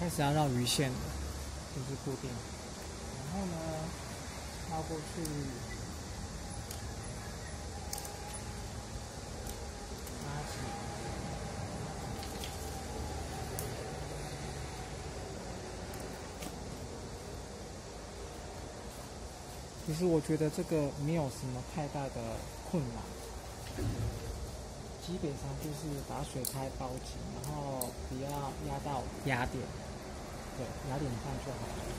开始要绕鱼线了，就是固定。然后呢，绕过去，拉起。其实我觉得这个没有什么太大的困难，基本上就是把水开包紧，然后不要压到压点，对，压点上就好了。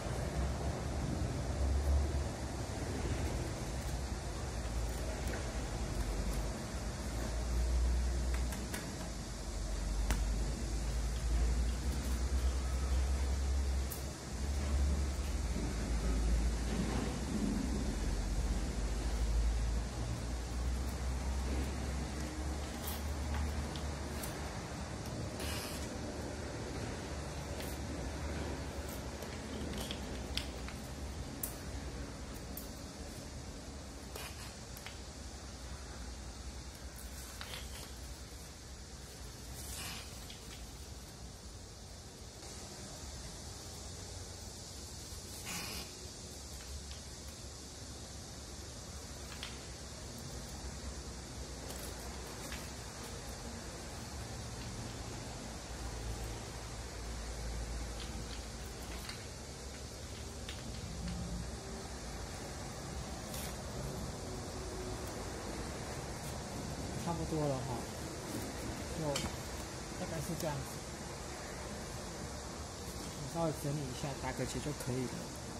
差不多了哈，就大概是这样子。我稍微整理一下，打个结就可以了。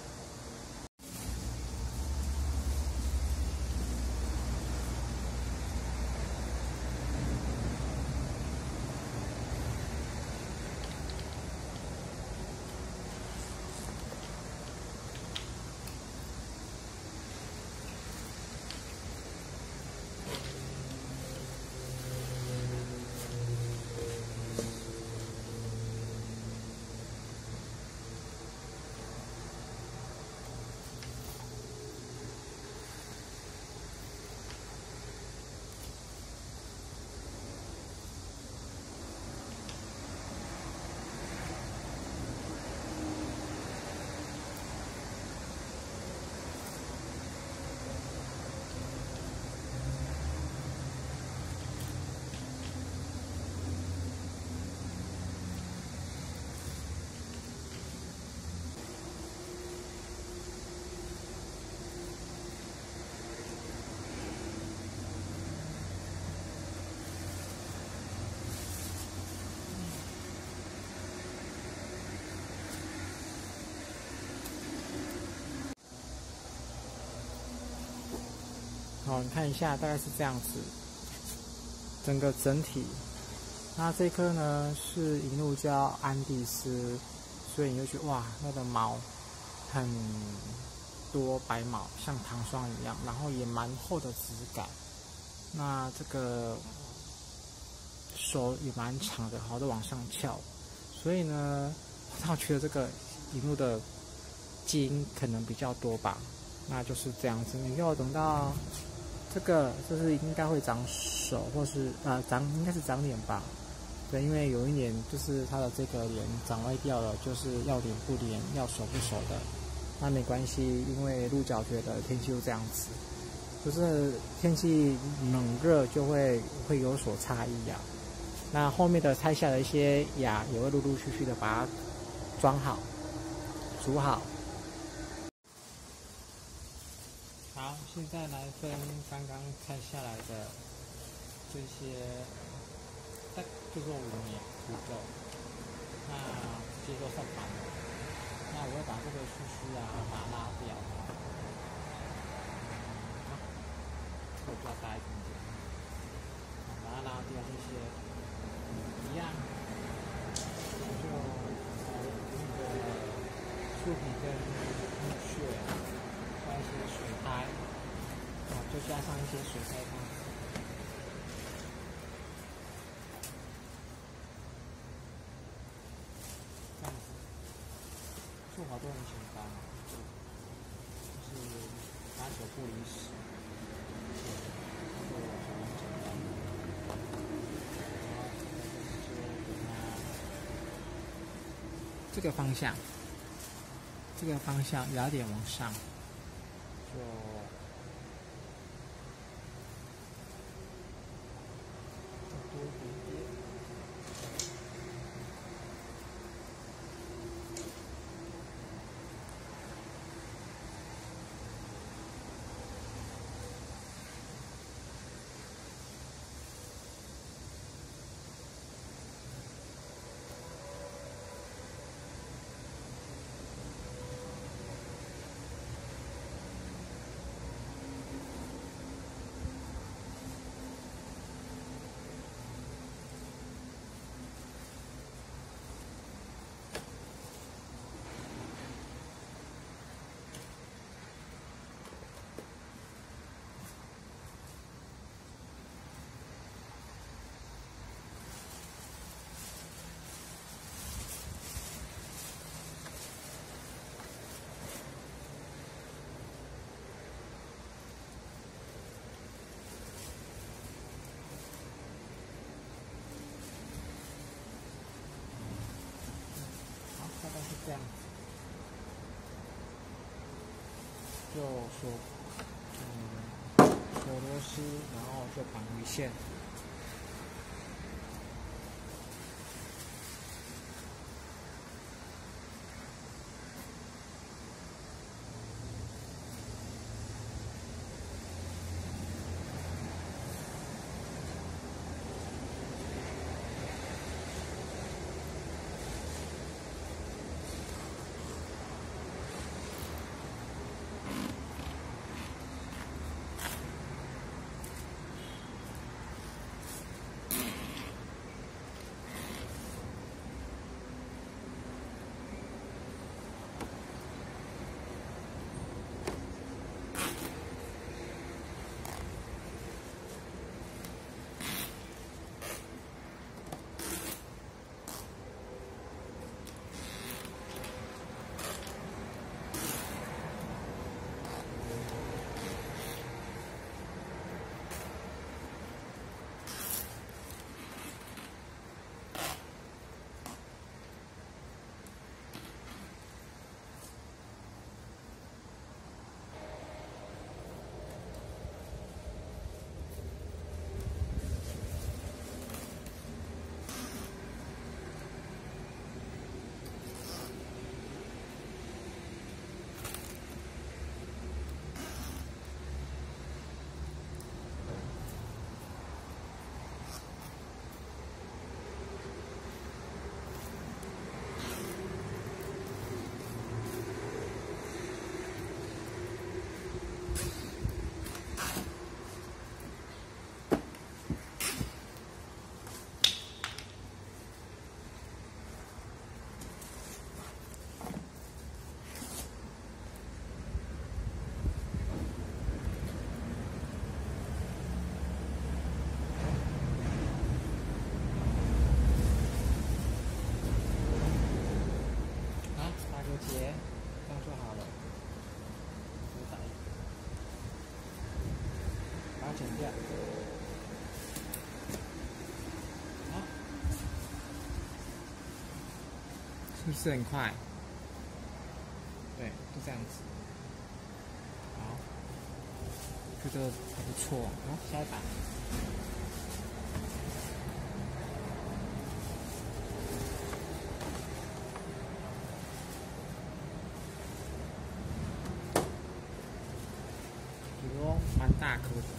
好，你看一下，大概是这样子，整个整体。那这颗呢是银鹭叫安第斯，所以你就觉得哇，那个毛很多白毛，像糖霜一样，然后也蛮厚的质感。那这个手也蛮长的，好的往上翘，所以呢，我觉得这个银鹭的基因可能比较多吧。那就是这样子，你要等到这个就是应该会长手，或是应该是长脸吧。对，因为有一年就是它的这个脸长歪掉了，就是要脸不脸，要手不手的。那没关系，因为鹿角蕨的天气就这样子，就是天气冷热就会有所差异啊。那后面的拆下的一些芽也会陆陆续续的把它装好、煮好。好，现在来分刚刚拆下来的这些，就做5年步骤。那直接就上盘了。那我会把这个须须啊把它拉掉。这个比较大一点点，把它拉掉这些，一样，就那个树皮跟血，加一些水苔，就加上一些水苔汤。这样子，做法都很简单，就是8九不离10。 这个方向，摇点往上，就多一点点。这样子，就锁螺丝，然后就绑鱼线。结，这样就好了。把它剪掉。好，是不是很快？对，就这样子。好，觉得还不错。好，下一把。蛮大颗的。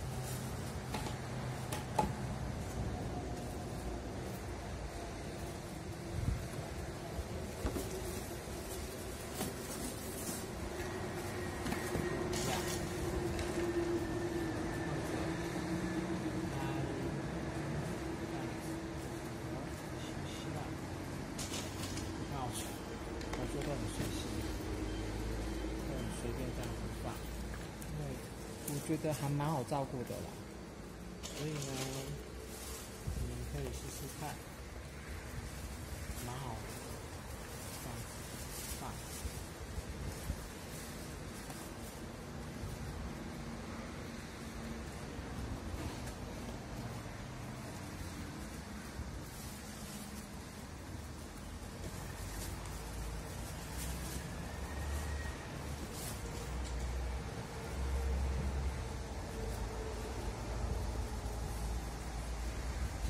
我觉得很随心，就很随便这样子放。我觉得还蛮好照顾的啦，所以呢，你们可以试试看，蛮好的，这样子放。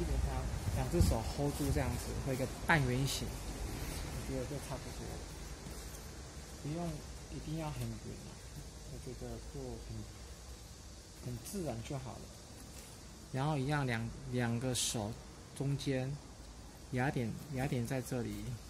给它两只手 hold 住这样子，会一个半圆形，我觉得就差不多了，不用一定要很圆啊，我觉得做很自然就好了。然后一样两个手中间压点在这里，